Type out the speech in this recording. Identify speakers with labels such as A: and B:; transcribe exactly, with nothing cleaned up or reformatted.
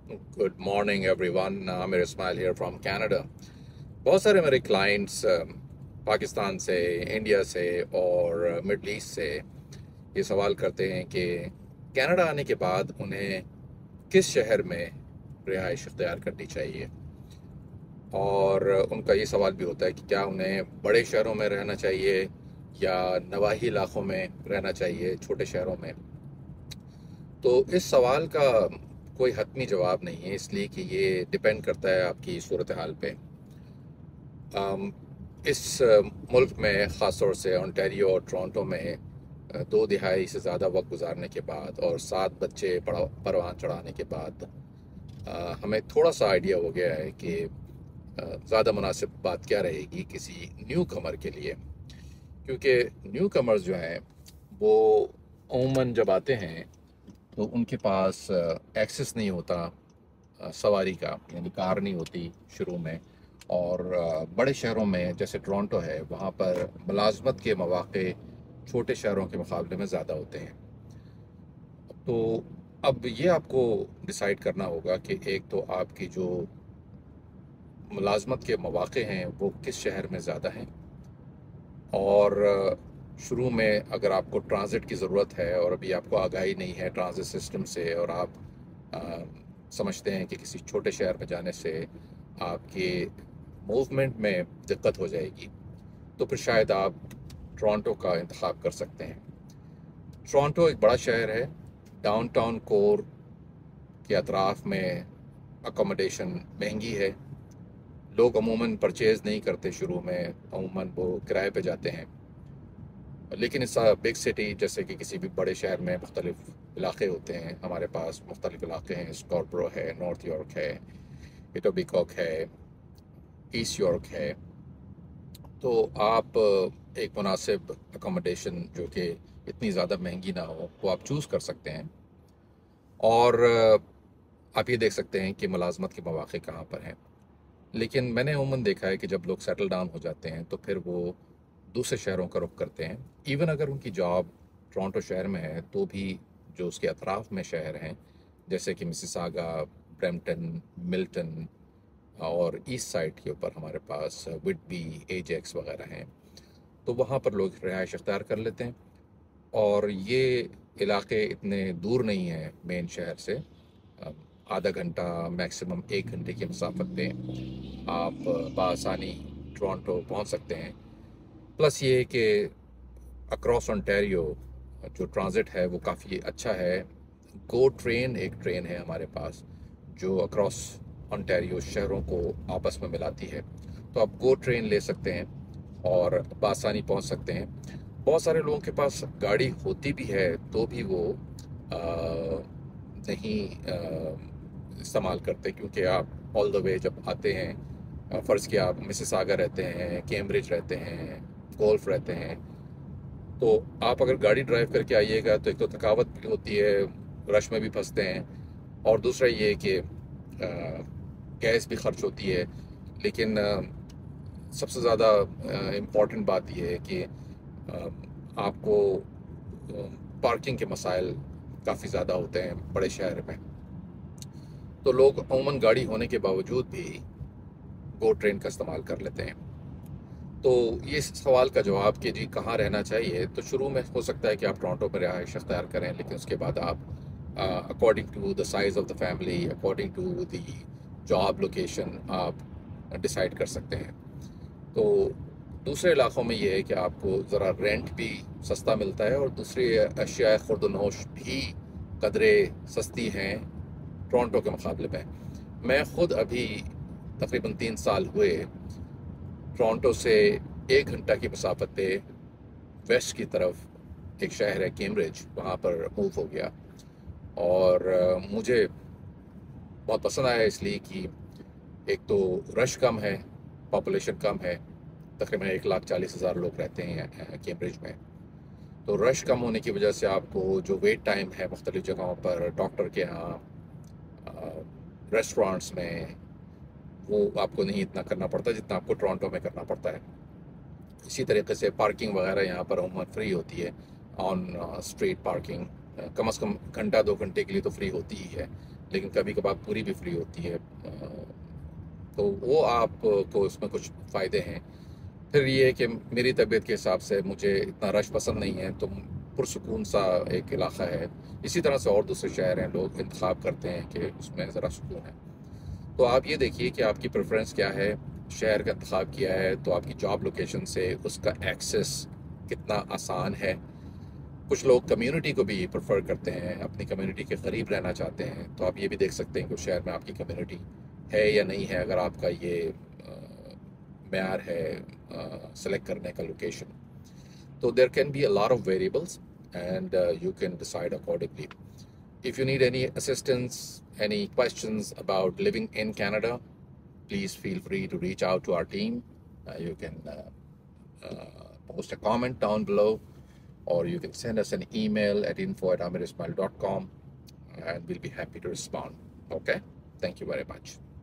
A: Good morning everyone. मेरे Ismail here from Canada. बहुत सारे मेरे क्लाइंट्स पाकिस्तान से, इंडिया से और मिडल ईस्ट से ये सवाल करते हैं कि कनाडा आने के बाद उन्हें किस शहर में रिहाइश इख्तियार करनी चाहिए। और उनका ये सवाल भी होता है कि क्या उन्हें बड़े शहरों में रहना चाहिए या नवाही इलाकों में रहना चाहिए, छोटे शहरों में। तो इस सवाल का कोई हतमी जवाब नहीं है, इसलिए कि ये डिपेंड करता है आपकी सूरत हाल पे। अम, इस अ, मुल्क में ख़ास तौर से ओंटारियो और टोरंटो में अ, दो दिहाई से ज़्यादा वक्त गुजारने के बाद और सात बच्चे पड़ा परवान चढ़ाने के बाद अ, हमें थोड़ा सा आइडिया हो गया है कि ज़्यादा मुनासिब बात क्या रहेगी किसी न्यू कमर के लिए। क्योंकि न्यू कमर्स जो हैं वो अमूमन जब आते हैं तो उनके पास एक्सेस नहीं होता अ, सवारी का, यानी कार नहीं होती शुरू में। और अ, बड़े शहरों में जैसे टोरंटो है, वहाँ पर मुलाजमत के मौक़े छोटे शहरों के मुकाबले में ज़्यादा होते हैं। तो अब ये आपको डिसाइड करना होगा कि एक तो आपकी जो मुलाजमत के मौक़े हैं वो किस शहर में ज़्यादा हैं। और अ, शुरू में अगर आपको ट्रांजिट की ज़रूरत है और अभी आपको आगाही नहीं है ट्रांजिट सिस्टम से, और आप अ, समझते हैं कि किसी छोटे शहर में जाने से आपके मूवमेंट में दिक्कत हो जाएगी, तो फिर शायद आप टोरंटो का इंतखाब कर सकते हैं। टोरंटो एक बड़ा शहर है। डाउनटाउन कोर के अतराफ़ में अकोमोडेशन महंगी है। लोग अमूमन परचेज़ नहीं करते शुरू में, अमूमन वो किराए पे जाते हैं। लेकिन इस बिग सिटी जैसे कि किसी भी बड़े शहर में मुख्तलिफ इलाके होते हैं। हमारे पास मुख्तलिफ इलाके हैं, स्कॉर्ब्रो है, नॉर्थ यॉर्क है, इटोबिकॉक है, ईस्ट यॉर्क है। तो आप एक मुनासिब अकोमोडेशन जो कि इतनी ज़्यादा महंगी ना हो वो आप चूज़ कर सकते हैं। और आप ये देख सकते हैं कि मुलाजमत के मौक़े कहाँ पर हैं। लेकिन मैंने अमूमन देखा है कि जब लोग सेटल डाउन हो जाते हैं तो फिर वो दूसरे शहरों का रुख करते हैं। इवन अगर उनकी जॉब टोरंटो शहर में है तो भी जो उसके अतराफ़ में शहर हैं, जैसे कि मिसिसागा, ब्रैम्पटन, मिल्टन और ईस्ट साइड के ऊपर हमारे पास विटबी, एजेक्स वगैरह हैं, तो वहाँ पर लोग रिहाइश अख्तियार कर लेते हैं। और ये इलाके इतने दूर नहीं हैं मेन शहर से। अ, आधा घंटा, मैक्सिमम एक घंटे की मसाफत पे आप बआसानी टोरंटो पहुंच सकते हैं। प्लस ये कि अक्रॉस ओंटारियो जो ट्रांजिट है वो काफ़ी अच्छा है। गो ट्रेन एक ट्रेन है हमारे पास जो अक्रॉस ओंटारियो शहरों को आपस में मिलाती है। तो आप गो ट्रेन ले सकते हैं और बआसानी पहुंच सकते हैं। बहुत सारे लोगों के पास गाड़ी होती भी है तो भी वो आ, नहीं आ, इस्तेमाल करते, क्योंकि आप ऑल द वे जब आते हैं, फ़र्ज़ किया आप मिसिसागा रहते हैं, कैम्ब्रिज रहते हैं, गोल्फ रहते हैं, तो आप अगर गाड़ी ड्राइव करके आइएगा तो एक तो थकावट भी होती है, रश में भी फंसते हैं, और दूसरा ये कि गैस भी खर्च होती है। लेकिन आ, सबसे ज़्यादा इम्पॉर्टेंट बात यह है कि आ, आपको पार्किंग के मसाइल काफ़ी ज़्यादा होते हैं बड़े शहर में। तो लोग अमूमन गाड़ी होने के बावजूद भी गो ट्रेन का इस्तेमाल कर लेते हैं। तो ये सवाल का जवाब कि जी कहाँ रहना चाहिए, तो शुरू में हो सकता है कि आप टोरंटो में रिहाइश अख्तियार करें, लेकिन उसके बाद आप according to the size of the family, according to the job location आप डिसाइड कर सकते हैं। तो दूसरे इलाक़ों में ये है कि आपको ज़रा रेंट भी सस्ता मिलता है और दूसरी अशिया खुर्दनोश भी कदरे सस्ती हैं टोरंटो के मुकाबले में। मैं ख़ुद अभी तकरीबन तीन साल हुए टोरंटो से एक घंटा की मसाफत पे वेस्ट की तरफ एक शहर है कैम्ब्रिज, वहाँ पर मूव हो गया। और अ, मुझे बहुत पसंद आया इसलिए कि एक तो रश कम है, पॉपुलेशन कम है, तकरीबन एक लाख चालीस हज़ार लोग रहते हैं अ, कैम्ब्रिज में। तो रश कम होने की वजह से आपको जो वेट टाइम है मुख्तलिफ़ जगहों पर डॉक्टर के यहाँ, रेस्टोरेंट्स में, वो आपको नहीं इतना करना पड़ता जितना आपको टोरंटो में करना पड़ता है। इसी तरीके से पार्किंग वगैरह यहाँ पर अमूमन फ्री होती है, ऑन स्ट्रीट पार्किंग कम से कम घंटा दो घंटे के लिए तो फ्री होती ही है। لیکن کبھی کبھار پوری بھی فری ہوتی ہے، تو وہ آپ کو اس میں کچھ فائدے ہیں۔ پھر یہ کہ میری طبیعت کے حساب سے مجھے اتنا رش پسند نہیں ہے، تو پرسکون سا ایک علاقہ ہے۔ اسی طرح سے اور دوسرے شہر ہیں، لوگ انتخاب کرتے ہیں کہ اس میں ذرا سکون ہے۔ تو آپ یہ دیکھیے کہ آپ کی پریفرنس کیا ہے، شہر کا انتخاب کیا ہے تو آپ کی جاب لوکیشن سے اس کا ایکسیس کتنا آسان ہے۔ کچھ لوگ کمیونٹی کو بھی پریفر کرتے ہیں، اپنی کمیونٹی کے قریب رہنا چاہتے ہیں، تو آپ یہ بھی دیکھ سکتے ہیں کہ اس شہر میں آپ کی کمیونٹی ہے یا نہیں ہے، اگر آپ کا یہ معیار ہے سلیکٹ کرنے کا لوکیشن۔ تو there can be a lot of variables and you can decide accordingly. If you need any assistance, any questions about living in Canada, please feel free to reach out to our team. Uh, you can uh, uh, post a comment down below, or you can send us an email at info at amirismail dot com, and we'll be happy to respond. Okay? Thank you very much.